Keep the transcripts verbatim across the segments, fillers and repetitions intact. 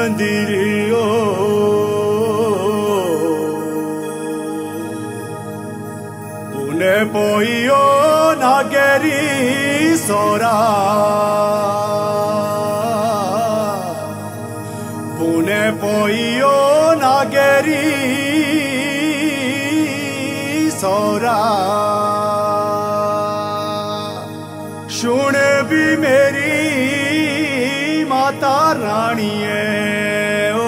मंदिरियो Pune पोइयो Niagara सोरा Pune पोइयो Niagara सोरा सुन भी मेरी माता रानी है ओ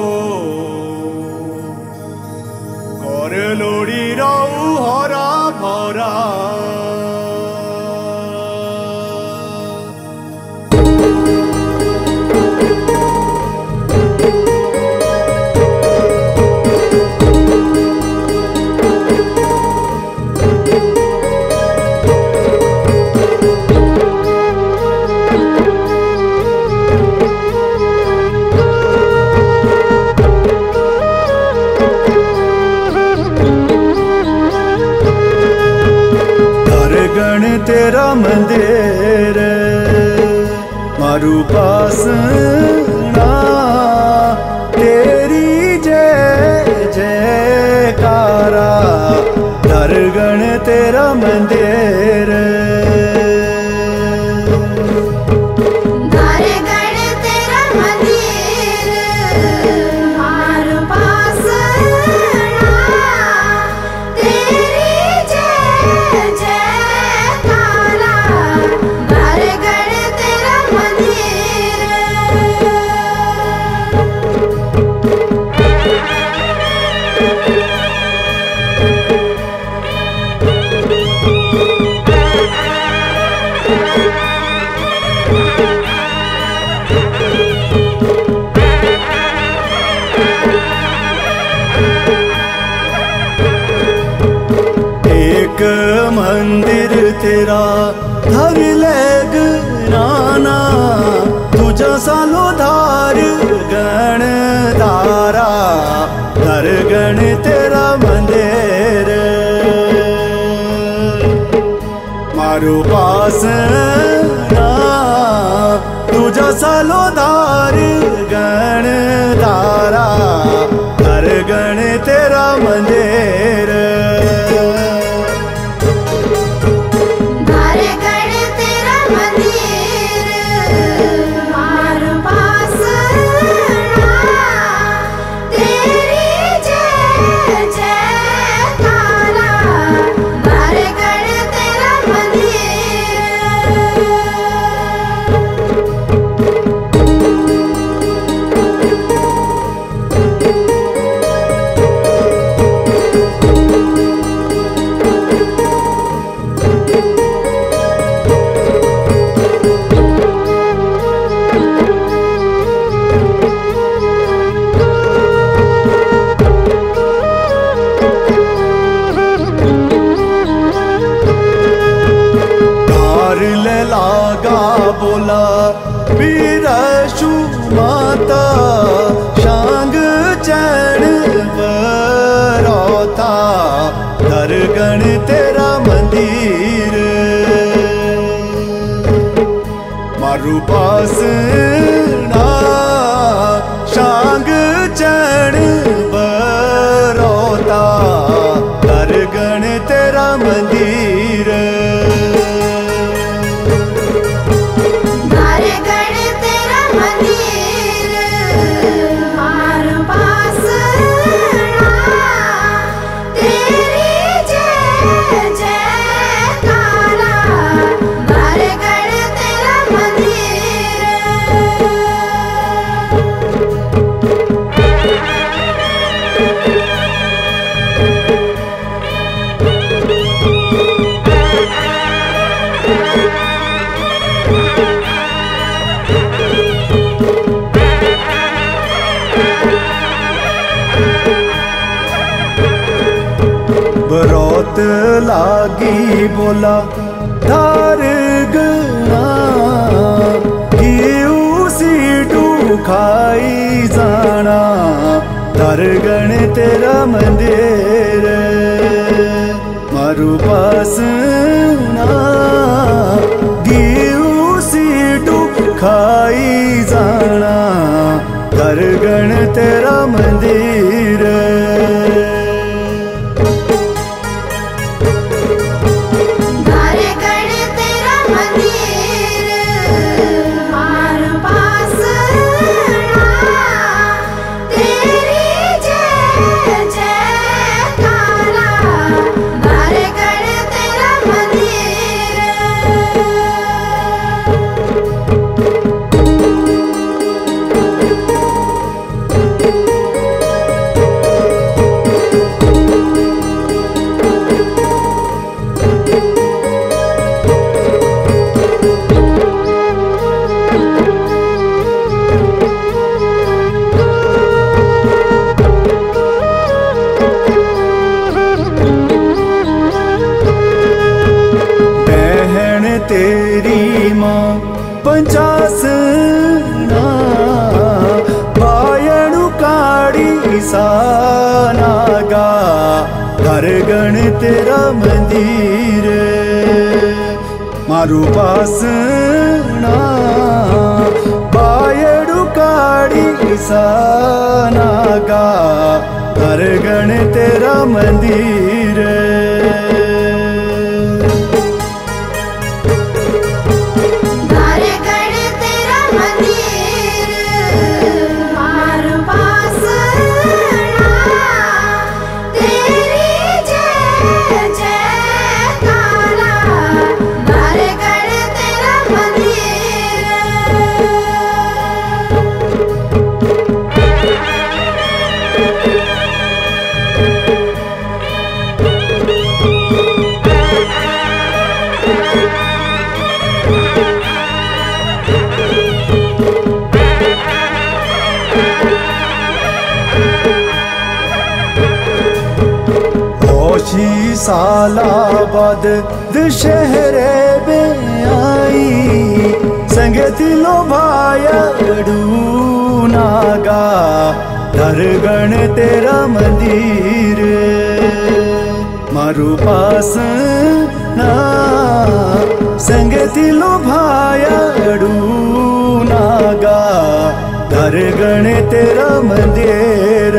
कर लोड़ी रहू हरा भरा गण तेरा मंदिर मारू पासना तेरी जय जयकारा दरगण तेरा मंदिर एक मंदिर तेरा धर लेग नाना तुझा सालो धार गण तारा धर गण तेरा मंदिर मारो पास ना तुझा सालो धार गण तारा धर गण तेरा मंदिर लागा बोला बीरशु माता शांग चैन बरौता दरगण तेरा मंदिर मारू पास ना शांग चैन बरौता दरगण तेरा मंदिर बरौत लागी बोला धार गना घीऊ सीटू खाई जाना दरगण तेरा मंदिर मारू पास ना घीऊ सीटू खाई जाना दरगण तेरा मंदिर। तेरी मां पंचासना बायणु काड़ी सानागा दरगण तेरा मंदिर। मारू पासना बायणु काड़ी सानागा दरगण तेरा मंदिर। होशी साला बाद दशहरे में आई संगति लो भायड़ू नागा दरगण तेरा मंदिर। मारू पास ना संगति लो भायड़ू नागा दरगण तेरा मंदिर।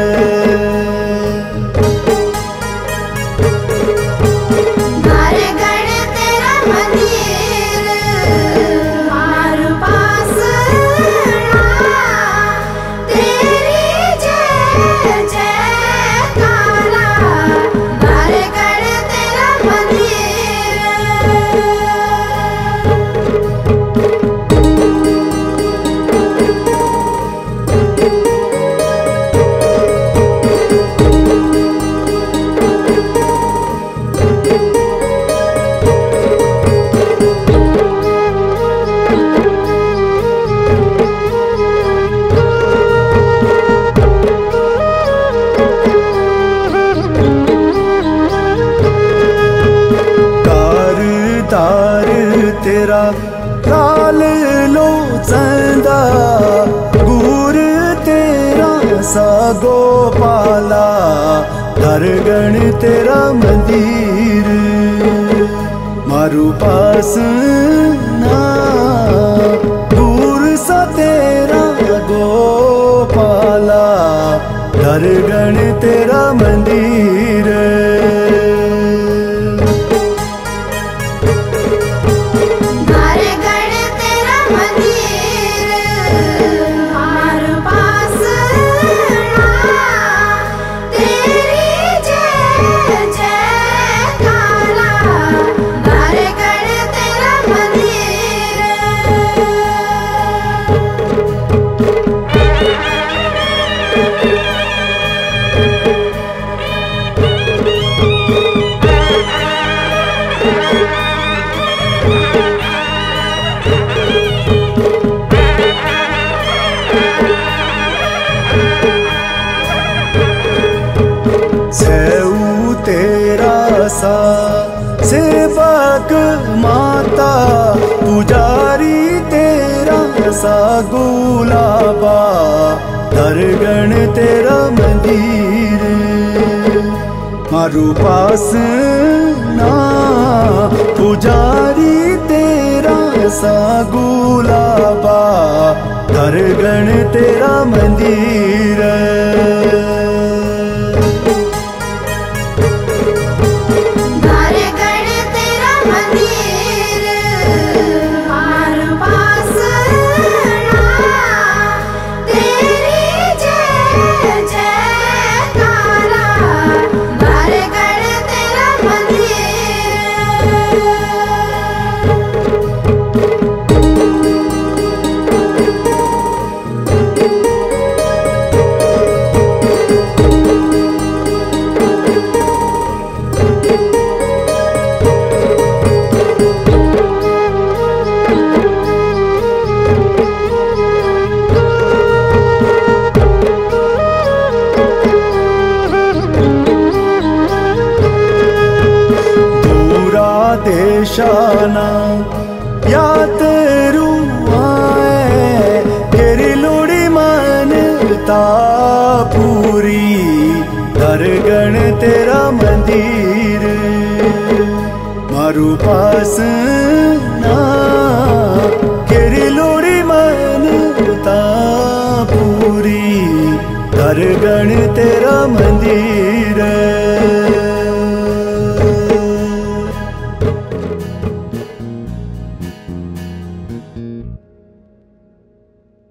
तार तेरा लाल लो चंदा गुर तेरा सा गोपाला दरगण तेरा मंदिर। मारू पास ना गुर सा तेरा गोपाला दरगण तेरा मंदिर। सा सेवक माता पुजारी तेरा सा गुलाबा दरगण तेरा मंदिर। मारू पास ना पुजारी तेरा सा गुलाबा दरगण तेरा मंदिर। देशाना यात्रू आए तेरी लोड़ी मानता पूरी। दरगण तेरा मंदिर मारू पास ना तेरी लोड़ी मानता पूरी। दरगण तेरा मंदिर